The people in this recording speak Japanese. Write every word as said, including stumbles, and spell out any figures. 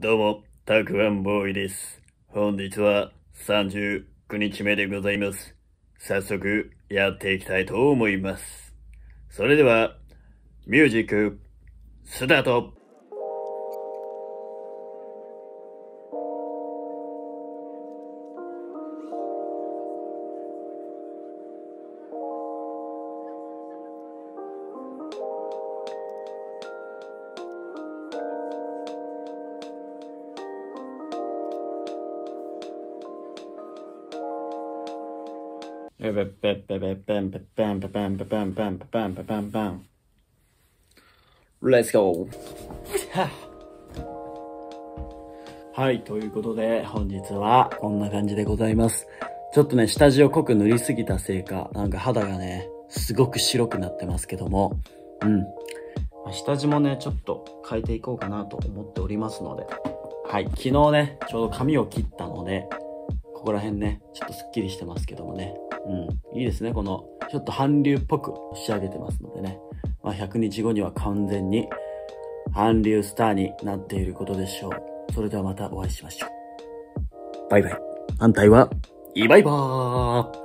どうも、たくあんボーイです。本日はさんじゅうくにちめでございます。早速やっていきたいと思います。それでは、ミュージック、スタート。ペペペペペペンペペンペペンペペンペンペペンペペンペン。Let's go! はい、ということで本日はこんな感じでございます。ちょっとね、下地を濃く塗りすぎたせいか、なんか肌がね、すごく白くなってますけども、うん。下地もね、ちょっと変えていこうかなと思っておりますので、はい、昨日ね、ちょうど髪を切ったので、ここら辺ね、ちょっとスッキリしてますけどもね、うん、いいですね、この、ちょっと韓流っぽく仕上げてますのでね、まあ、ひゃくにちごには完全に韓流スターになっていることでしょう。それではまたお会いしましょう。バイバイ。反対は、イバイバー。